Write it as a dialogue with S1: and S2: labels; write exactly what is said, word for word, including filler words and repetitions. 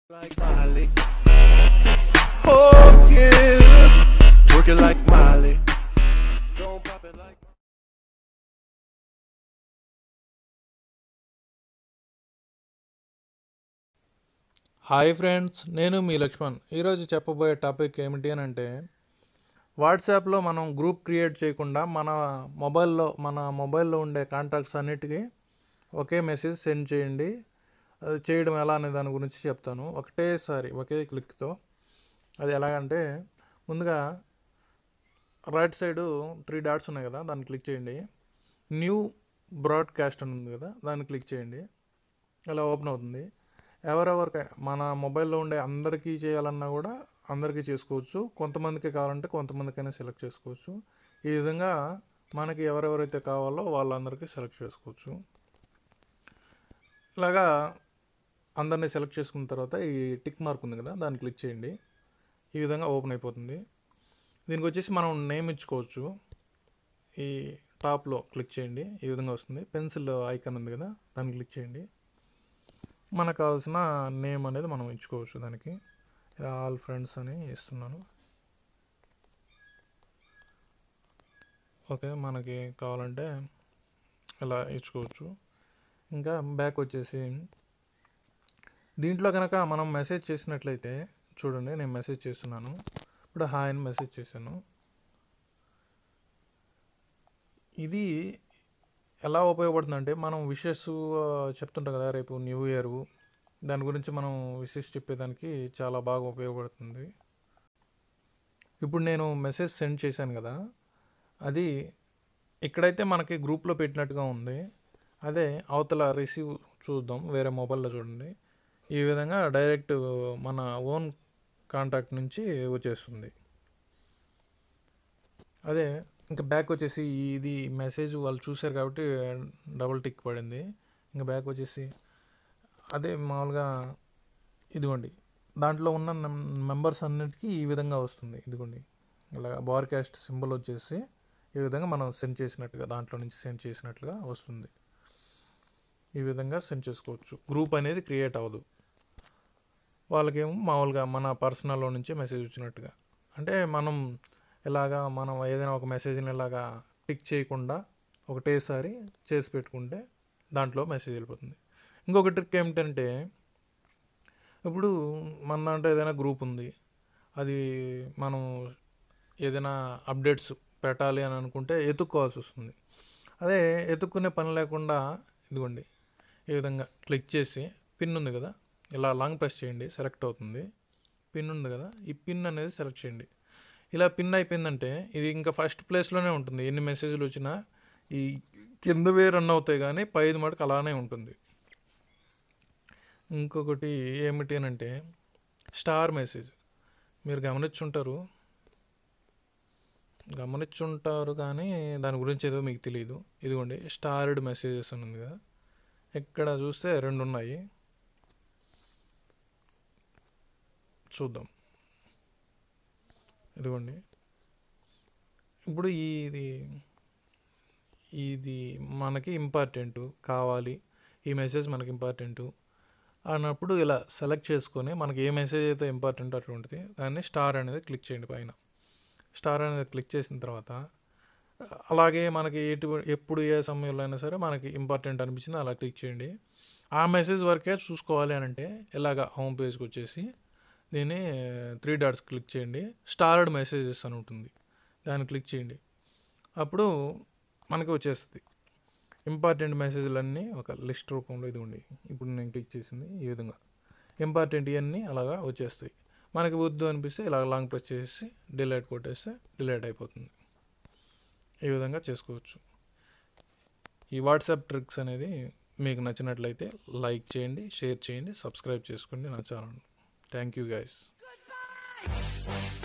S1: Like Miley. Oh yeah, working like Miley. Don't pop it like.
S2: Hi friends, నేను మీ లక్ష్మణ్. ఈరోజు చెప్పబోయే topic ఏమిటి అని అంటే, వాట్సాప్లో మనం గ్రూప్ క్రియేట్ చేయకుండా మన మొబైల్లో మన మొబైల్లో ఉండే కాంటాక్ట్స్ అన్నిటికీ ఒకే మెసేజ్ సెండ్ చేయండి. అది చేయడం ఎలా అనే దాని గురించి చెప్తాను. ఒకటేసారి ఒకే క్లిక్తో. అది ఎలాగంటే, ముందుగా రైట్ సైడు త్రీ డాట్స్ ఉన్నాయి కదా, దాన్ని క్లిక్ చేయండి. న్యూ బ్రాడ్కాస్ట్ అని ఉంది కదా, దాన్ని క్లిక్ చేయండి. ఇలా ఓపెన్ అవుతుంది. ఎవరెవరికి మన మొబైల్లో ఉండే అందరికీ చేయాలన్నా కూడా అందరికీ చేసుకోవచ్చు. కొంతమందికి కావాలంటే కొంతమందికైనా సెలెక్ట్ చేసుకోవచ్చు. ఈ విధంగా మనకి ఎవరెవరైతే కావాలో వాళ్ళందరికీ సెలెక్ట్ చేసుకోవచ్చు. ఇలాగా అందరినీ సెలెక్ట్ చేసుకున్న తర్వాత ఈ టిక్ మార్క్ ఉంది కదా, దాన్ని క్లిక్ చేయండి. ఈ విధంగా ఓపెన్ అయిపోతుంది. దీనికి వచ్చేసి మనం నేమ్ ఇచ్చుకోవచ్చు. ఈ టాప్లో క్లిక్ చేయండి. ఈ విధంగా వస్తుంది. పెన్సిల్ ఐకాన్ ఉంది కదా, దాన్ని క్లిక్ చేయండి. మనకు కావాల్సిన నేమ్ అనేది మనం ఇచ్చుకోవచ్చు. దానికి ఆల్ ఫ్రెండ్స్ అని ఇస్తున్నాను. ఓకే, మనకి కావాలంటే ఇలా ఇచ్చుకోవచ్చు. ఇంకా బ్యాక్ వచ్చేసి దీంట్లో కనుక మనం మెసేజ్ చేసినట్లయితే చూడండి, నేను మెసేజ్ చేస్తున్నాను. ఇప్పుడు హాయ్ అని మెసేజ్ చేశాను. ఇది ఎలా ఉపయోగపడుతుందంటే, మనం విషెస్ చెప్తుంటాం కదా, రేపు న్యూ ఇయర్, దాని గురించి మనం విషెస్ చెప్పేదానికి చాలా బాగా ఉపయోగపడుతుంది. ఇప్పుడు నేను మెసేజ్ సెండ్ చేశాను కదా, అది ఇక్కడైతే మనకి గ్రూప్లో పెట్టినట్టుగా ఉంది. అదే అవతల రిసీవ్ చూద్దాం, వేరే మొబైల్లో చూడండి. ఈ విధంగా డైరెక్ట్ మన ఓన్ కాంటాక్ట్ నుంచి వచ్చేస్తుంది. అదే ఇంకా బ్యాక్ వచ్చేసి ఇది మెసేజ్ వాళ్ళు చూశారు కాబట్టి డబుల్ టిక్ పడింది. ఇంకా బ్యాక్ వచ్చేసి అదే మామూలుగా ఇదిగోండి, దాంట్లో ఉన్న మెంబర్స్ అన్నిటికీ ఈ విధంగా వస్తుంది. ఇదిగోండి, ఇలా బార్కాస్ట్ సింబల్ వచ్చేసి ఈ విధంగా మనం సెండ్ చేసినట్టుగా, దాంట్లో నుంచి సెండ్ చేసినట్లుగా వస్తుంది. ఈ విధంగా సెండ్ చేసుకోవచ్చు. గ్రూప్ అనేది క్రియేట్ అవ్వదు. వాళ్ళకేమో మామూలుగా మన పర్సనల్లో నుంచి మెసేజ్ వచ్చినట్టుగా. అంటే మనం ఇలాగా మనం ఏదైనా ఒక మెసేజ్ని ఇలాగా టిక్ చేయకుండా ఒకటేసారి చేసి పెట్టుకుంటే దాంట్లో మెసేజ్ వెళ్ళిపోతుంది. ఇంకొక ట్రిక్ ఏమిటంటే, ఇప్పుడు మన దాంట్లో ఏదైనా గ్రూప్ ఉంది, అది మనం ఏదైనా అప్డేట్స్ పెట్టాలి అని అనుకుంటే ఎత్తుక్కోవాల్సి వస్తుంది. అదే ఎత్తుక్కునే పని లేకుండా ఇదిగోండి, ఈ విధంగా క్లిక్ చేసి పిన్ ఉంది కదా, ఇలా లాంగ్ ప్రెస్ చేయండి, సెలెక్ట్ అవుతుంది. పిన్ ఉంది కదా, ఈ పిన్ అనేది సెలెక్ట్ చేయండి. ఇలా పిన్ అయిపోయిందంటే ఇది ఇంకా ఫస్ట్ ప్లేస్లోనే ఉంటుంది. ఎన్ని మెసేజ్లు వచ్చినా ఈ కిందవే రన్ అవుతాయి, కానీ పైది మటుకు అలానే ఉంటుంది. ఇంకొకటి ఏమిటి అని అంటే, స్టార్ మెసేజ్ మీరు గమనించుంటారు గమనించుంటారు కానీ దాని గురించి ఏదో మీకు తెలియదు. ఇదిగోండి, స్టార్డ్ మెసేజెస్ అని ఉంది కదా, ఇక్కడ చూస్తే రెండు ఉన్నాయి. చూద్దాం. ఇదిగోండి, ఇప్పుడు ఇది ఇది మనకి ఇంపార్టెంటు కావాలి, ఈ మెసేజ్ మనకి ఇంపార్టెంటు అన్నప్పుడు ఇలా సెలెక్ట్ చేసుకొని మనకి ఏ మెసేజ్ అయితే ఇంపార్టెంట్ అటువంటిది దాన్ని స్టార్ అనేది క్లిక్ చేయండి. పైన స్టార్ అనేది క్లిక్ చేసిన తర్వాత అలాగే మనకి ఎటు ఎప్పుడు ఏ సమయంలో అయినా సరే మనకి ఇంపార్టెంట్ అనిపించింది అలా క్లిక్ చేయండి. ఆ మెసేజ్ వరకే చూసుకోవాలి అని అంటే ఇలాగ హోమ్ పేజ్కి వచ్చేసి దీన్ని త్రీ డాట్స్ క్లిక్ చేయండి. స్టార్డ్ మెసేజెస్ అని ఉంటుంది, దాన్ని క్లిక్ చేయండి. అప్పుడు మనకి వచ్చేస్తుంది ఇంపార్టెంట్ మెసేజ్లన్నీ ఒక లిస్ట్ రూపంలో. ఇది ఉండి ఇప్పుడు నేను క్లిక్ చేసింది ఈ విధంగా ఇంపార్టెంట్ ఇవన్నీ అలాగా వచ్చేస్తాయి. మనకి వద్దు అనిపిస్తే ఇలా లాంగ్ ప్రెస్ చేసి డిలీట్ కొట్టేస్తే డిలీట్ అయిపోతుంది. ఈ విధంగా చేసుకోవచ్చు. ఈ వాట్సాప్ ట్రిక్స్ అనేది మీకు నచ్చినట్లయితే లైక్ చేయండి, షేర్ చేయండి, సబ్స్క్రైబ్ చేసుకోండి నా ఛానల్. Thank you guys.